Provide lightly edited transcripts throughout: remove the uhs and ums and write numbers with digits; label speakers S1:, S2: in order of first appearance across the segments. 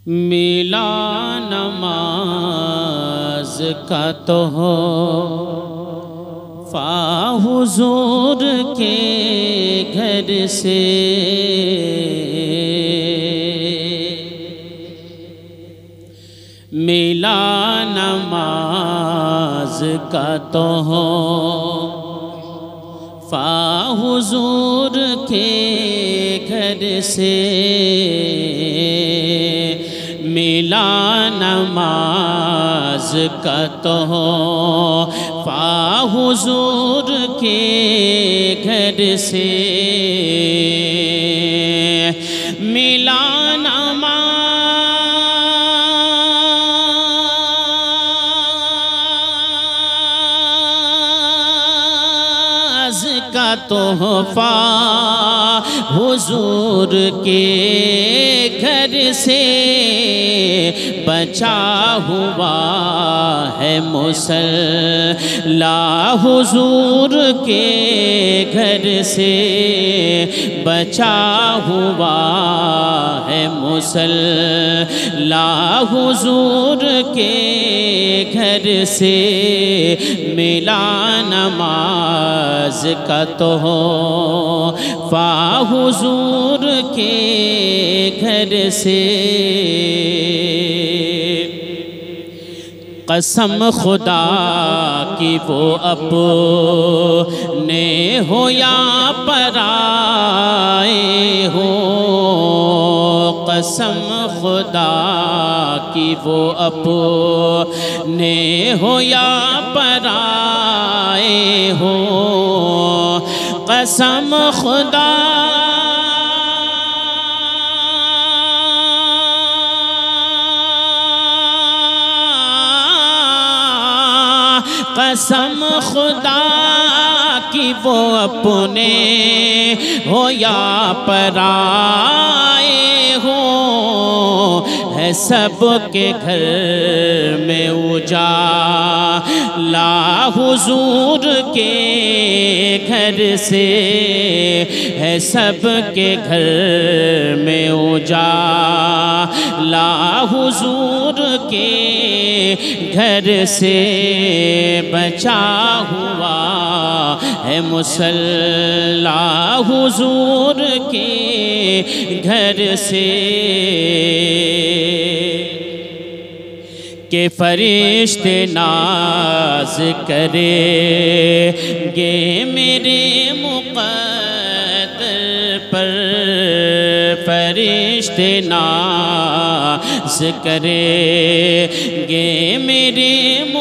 S1: ملا نماز کا تو ہو فا حضور کے گھر سے، ملا نماز کا تو ہو فا حضور کے گھر سے، ملا نماز کا تو ہو فا حضور کے گھر سے، ملا نماز کا تحفہ حضور کے گھر سے، بچا ہوا ہے مصلی حضور کے گھر سے، بچا ہوا ہے مصلی حضور کے گھر سے، ملا نماز کا تحفہ حضور کے گھر سے، قسم خدا کی وہ اپنے ہو یا پرائے ہو، قسم خدا کی وہ اپنے ہو یا پرائے ہو، قسم خدا قسم خدا کی وہ اپنے ہو یا پرائے ہو، ہے سب کے گھر میں اجالا حضور کے گھر سے، ہے سب کے گھر میں اجالا حضور کے گھر سے، بچا ہوا ہے مصلی حضور کے گھر سے، کہ فرشتے ناز کریں گے میرے مقدر پر، فرشتے ناز کریں گے میرے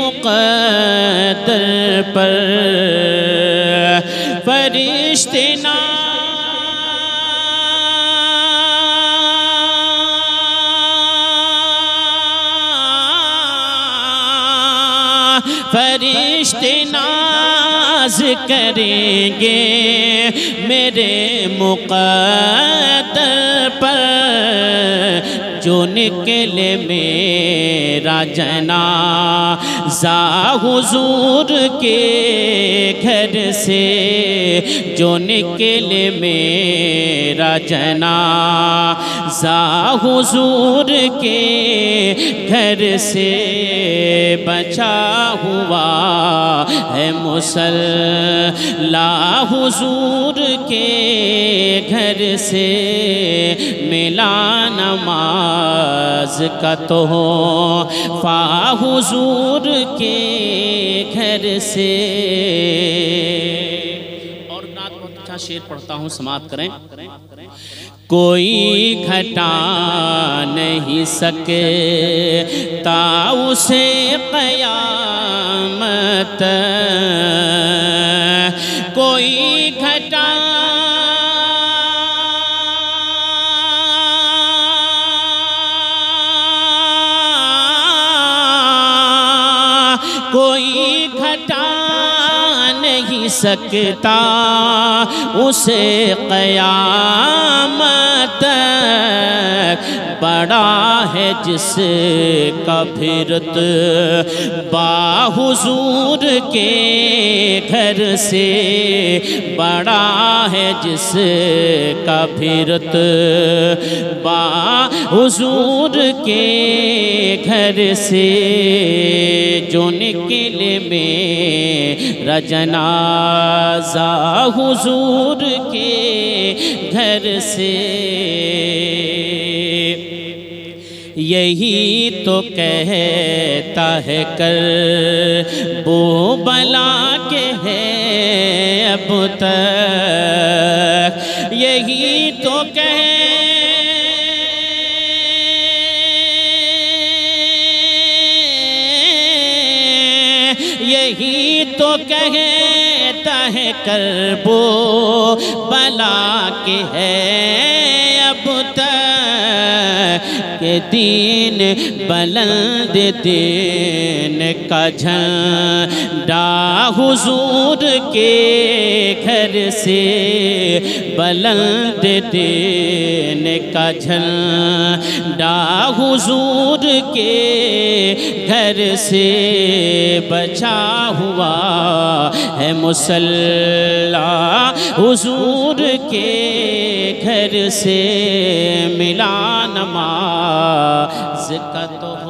S1: مقدر پر، فرشتے فرشتے ناز کریں گے میرے مقدر پر، جو نکلے میرا جنازہ حضور کے گھر سے، جو نکلے میرا جنازہ حضور کے گھر سے، بچا ہوا ہے مصلی حضور کے گھر سے، ملا نماز کا تحفہ حضور کے گھر سے۔ اور نعت بہت اچھا شعر پڑھتا ہوں، سماعت کریں۔ کوئی گھٹا نہیں سکتا اسے قیامت، کوئی گھٹا کوئی گھٹا نہیں سکتا اسے قیامت، بڑا ہے جس کا بھی رتبہ حضور کے گھر سے، بڑا ہے جس کا بھی رتبہ حضور کے گھر سے، جو نکلے میرا جنازہ حضور کے گھر سے، یہی تو کہتا ہے کربلا کہ ہے اب تک، یہی تو یہی تو کہتا ہے کربلا کہ ہے اب تک، کہ دین بلند دین کا جھنڈا حضور کے گھر سے، بلند دین کا جھنڈا حضور کے گھر سے، بچا ہوا ہے مصلی حضور کے گھر سے، ملا نماز کا تو